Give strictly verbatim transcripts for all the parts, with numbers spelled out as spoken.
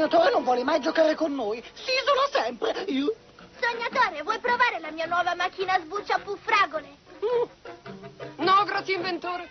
sognatore non vuole mai giocare con noi. Si isola sempre. Io... Sognatore, vuoi provare la mia nuova macchina sbuccia puffragole? Mm. No, grazie, inventore.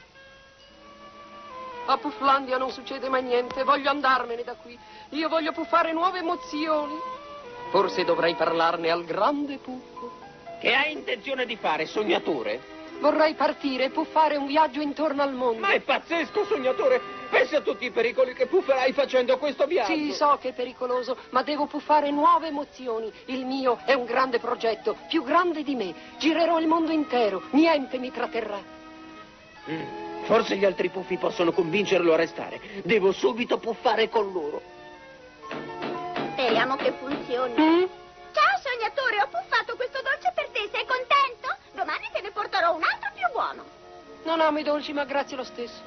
A Pufflandia non succede mai niente. Voglio andarmene da qui. Io voglio puffare nuove emozioni. Forse dovrei parlarne al grande Puffo. Che hai intenzione di fare, sognatore? Vorrei partire e puffare un viaggio intorno al mondo. Ma è pazzesco, sognatore! Pensa a tutti i pericoli che pufferai facendo questo viaggio. Sì, so che è pericoloso, ma devo puffare nuove emozioni. Il mio è un grande progetto, più grande di me. Girerò il mondo intero, niente mi tratterrà. Mm, forse gli altri puffi possono convincerlo a restare. Devo subito puffare con loro. Speriamo che funzioni. Mm? Ciao, sognatore, ho puffato questo dolce per te. Sei contento? Domani te ne porterò un altro più buono. Non amo i dolci, ma grazie lo stesso.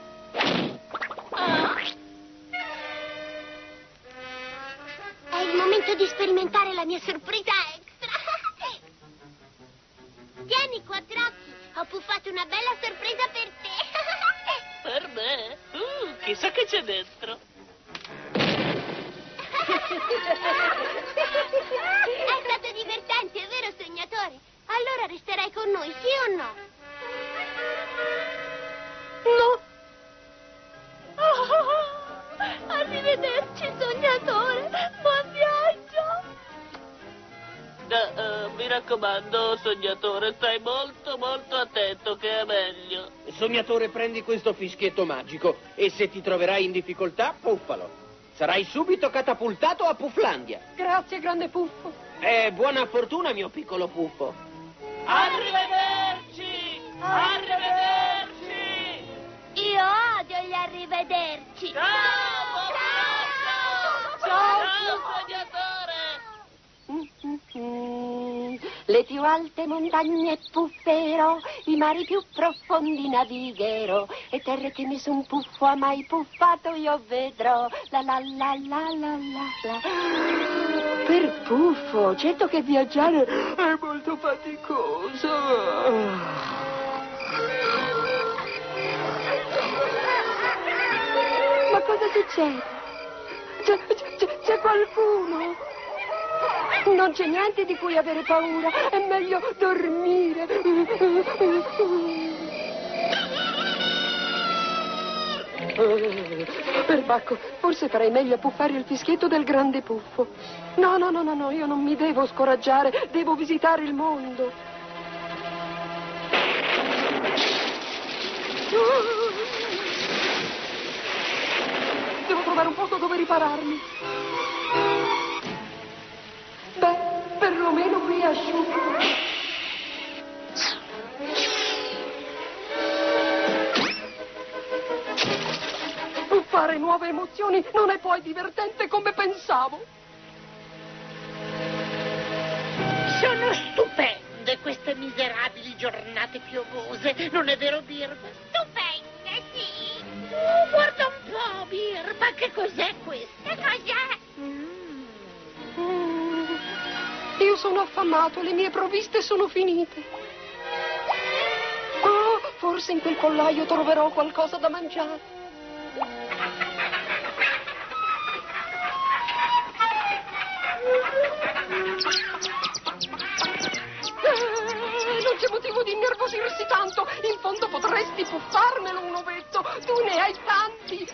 Oh. È il momento di sperimentare la mia sorpresa extra. Tieni, Quattrocchi, ho puffato una bella sorpresa per te. Per me? Uh, chissà che c'è dentro. È stato divertente, vero, sognatore? Allora resterai con noi, sì o no? No. Oh, arrivederci, sognatore. Buon viaggio. Da, uh, mi raccomando, sognatore, stai molto molto attento che è meglio. Sognatore, prendi questo fischietto magico e se ti troverai in difficoltà, puffalo. Sarai subito catapultato a Pufflandia. Grazie, grande Puffo. E buona fortuna, mio piccolo puffo. Arrivederci! Arrivederci! Io odio gli arrivederci. Ciao, Ciao, Ciao, Ciao sognatore! Mm-hmm. Le più alte montagne pufferò, i mari più profondi navigherò, e terre che nessun puffo ha mai puffato io vedrò. La la la la la la la. Per Puffo, certo che viaggiare è molto faticoso. Ma cosa succede? C'è, c'è, c'è qualcuno? Non c'è niente di cui avere paura, è meglio dormire. Perbacco, forse farei meglio a puffare il fischietto del grande Puffo. No, no, no, no, no, io non mi devo scoraggiare, devo visitare il mondo. Devo trovare un posto dove ripararmi. Beh, perlomeno qui è asciutto. Puffare nuove emozioni non è poi divertente come pensavo. Sono stupende queste miserabili giornate piovose, non è vero, Birba? Stupende, sì. Oh, guarda un po', Birba, che cos'è questo? Che cos'è? Mm. Mm. Io sono affamato, le mie provviste sono finite. Oh, forse in quel pollaio troverò qualcosa da mangiare. Eh, non c'è motivo di innervosirsi tanto. In fondo potresti puffarmelo un ovetto. Tu ne hai tanti.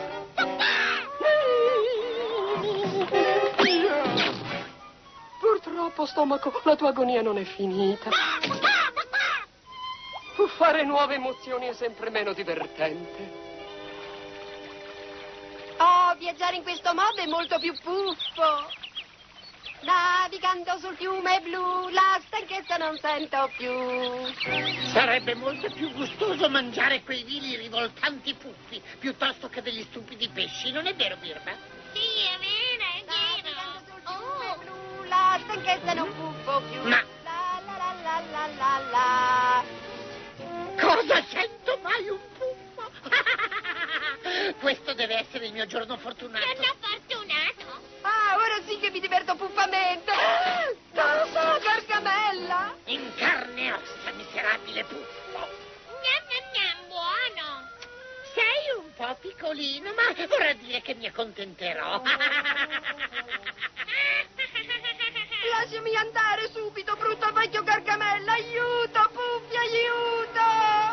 Purtroppo, stomaco, la tua agonia non è finita. Puffare nuove emozioni è sempre meno divertente. Oh, viaggiare in questo modo è molto più puffo. Navigando sul fiume blu, la stanchezza non sento più. Sarebbe molto più gustoso mangiare quei vili rivoltanti puffi piuttosto che degli stupidi pesci, non è vero, Birba? Sì, è vero, è Navigando sul vero. fiume Oh. blu, la stanchezza non puffo più. Ma- La la la la la la la. Cosa sento mai un puffo? Questo deve essere il mio giorno fortunato. Sono fortunato. Ah, ora sì che mi diverto puffamente. Cosa, Gargamella? In carne e ossa, miserabile puffo. Gnam gnam gnam, buono. Sei un po' piccolo piccolino, ma vorrà dire che mi accontenterò. Lasciami andare subito, brutto vecchio Gargamella! Aiuto, Puffi, aiuto!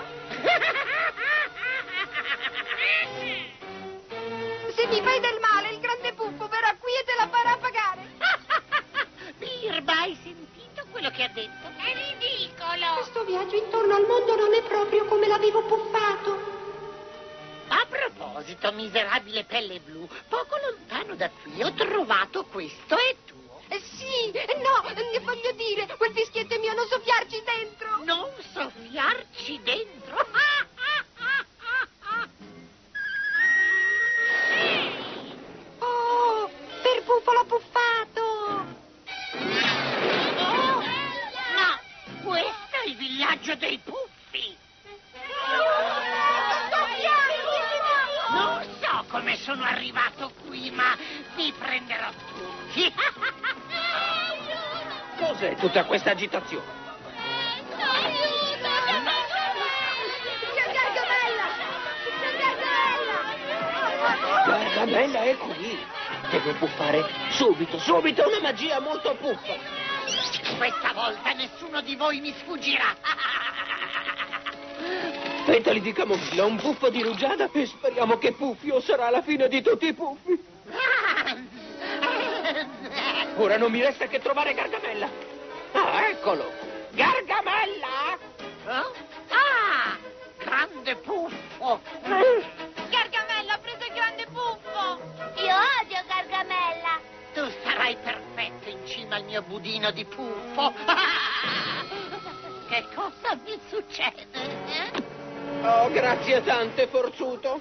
Se mi fai del male, il grande Puffo verrà qui e te la farà pagare. Birba, hai sentito quello che ha detto? È ridicolo! Questo viaggio intorno al mondo non è proprio come l'avevo puffato. A proposito, miserabile pelle blu, poco lontano da qui ho trovato questo, è tuo. Eh, sì, no, ne voglio dire, quel fischietto è mio, non soffiarci dentro. Non soffiarci dentro. Oh, per Puffo l'ho puffato. Oh, no, questo è il villaggio dei puffi. Non so come sono arrivato qui, ma vi prenderò tutti. Cos'è tutta questa agitazione? Aiuto! C'è Gargamella! C'è Gargamella! Gargamella è qui. Deve puffare subito, subito una magia molto puffa. Questa volta nessuno di voi mi sfuggirà. Petali di camomilla, un puffo di rugiada e speriamo che Puffio sarà la fine di tutti i puffi. Ora non mi resta che trovare Gargamella. Ah, eccolo! Gargamella! Oh? Ah, grande puffo! Gargamella ha preso il grande Puffo! Io odio Gargamella! Tu sarai perfetto in cima al mio budino di puffo. Che cosa mi succede? Eh? Oh, grazie tante, forzuto.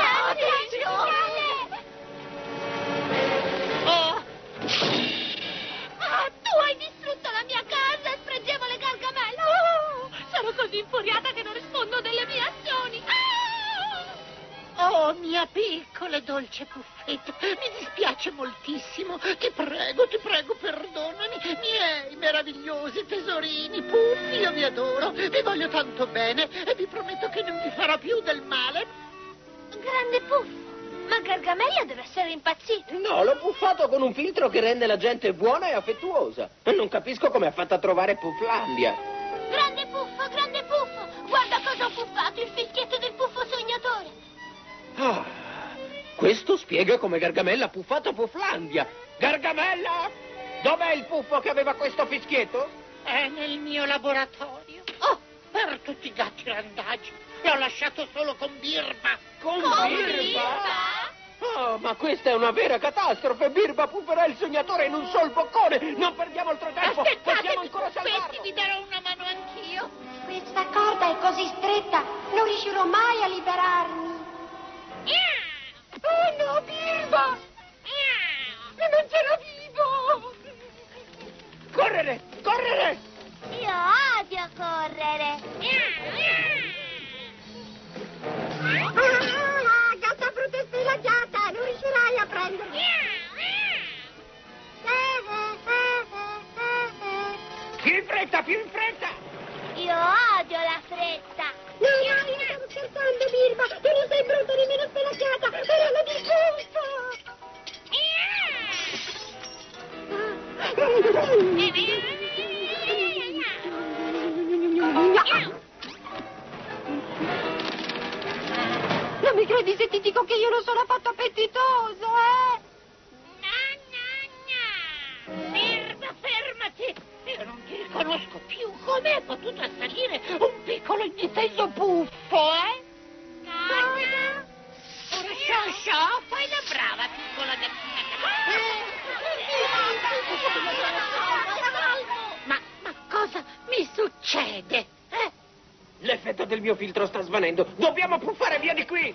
Oh, Ah, tu hai distrutto la mia casa, spregevole Gargamella! Oh, sono così infuriata che non rispondo delle mie azioni! Ah! oh, mia piccola e dolce puffetta, mi dispiace moltissimo. Ti prego, ti prego, perdonami. Miei meravigliosi tesorini, puffi, io vi adoro, vi voglio tanto bene e vi prometto che non vi farò più del male. Grande Puffo! Ma Gargamella deve essere impazzito! No, l'ho puffato con un filtro che rende la gente buona e affettuosa. Non capisco come ha fatto a trovare Pufflandia. Grande Puffo, grande Puffo! Guarda cosa ho puffato, il fischietto del Puffo sognatore! Ah, questo spiega come Gargamella ha puffato Pufflandia. Gargamella! Dov'è il puffo che aveva questo fischietto? È nel mio laboratorio. Oh, per tutti i gatti randagi. L'ho lasciato solo con Birba. Con, Con Birba? Birba? Oh, ma questa è una vera catastrofe. Birba pufferà il sognatore in un sol boccone. Non perdiamo altro tempo. Possiamo ancora salvarlo. vi darò una mano anch'io. Questa corda è così stretta, non riuscirò mai a liberarmi. Oh no, Birba! Non c'era vivo! Correre, correre! Io odio correre! Ah, gatta brutta e sfilacciata, non riuscirai a prendermi. Più in fretta, più in fretta! Io odio la fretta! No, no, io stavo scherzando, Birba, tu non sei brutta nemmeno spelacchiata, però la disgusto! Non mi credi se ti dico che io non sono affatto appetitosa, eh? Birba, fermati! Io non ti riconosco più. Com'è potuto assalire un piccolo indifeso puffo, eh? Cosa? Sciò, sciò, fai la brava, piccola gattina. Ma, ma cosa mi succede? Eh? L'effetto del mio filtro sta svanendo. Dobbiamo puffare via di qui!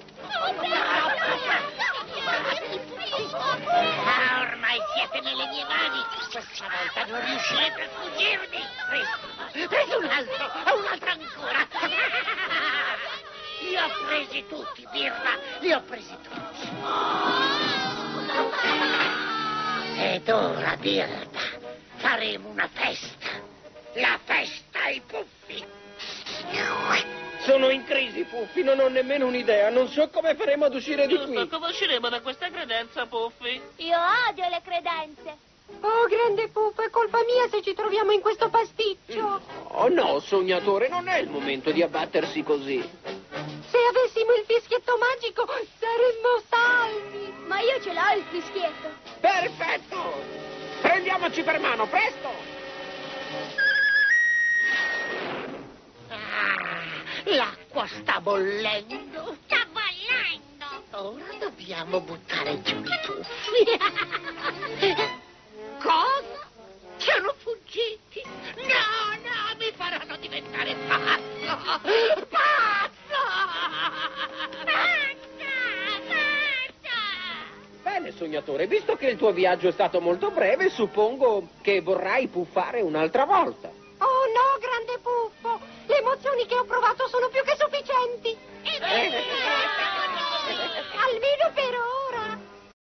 Ah, ormai siete nelle mie mani. Questa volta non riuscirete a sfuggirmi. Preso, preso un altro, un altro ancora. Li ho presi tutti, Birba, li ho presi tutti. Ed ora, Birba, faremo una festa. La festa ai puffi. Sono in crisi, Puffi, non ho nemmeno un'idea. Non so come faremo ad uscire di Giusto, qui. come usciremo da questa credenza, Puffi? Io odio le credenze. Oh, grande Puffo, è colpa mia se ci troviamo in questo pasticcio. Oh no, sognatore, non è il momento di abbattersi così. Se avessimo il fischietto magico, saremmo salvi. Ma io ce l'ho il fischietto. Perfetto! Prendiamoci per mano, presto! Ah, l'acqua sta bollendo. Sta bollendo. Ora dobbiamo buttare giù i puffi. Cosa? Sono fuggiti? No, no, mi faranno diventare pazzo. Pazzo! Basta, basta. Bene, sognatore, visto che il tuo viaggio è stato molto breve, suppongo che vorrai puffare un'altra volta. Oh no, grande Puffo, le emozioni che ho provato sono più che sufficienti. E quindi Almeno per ora.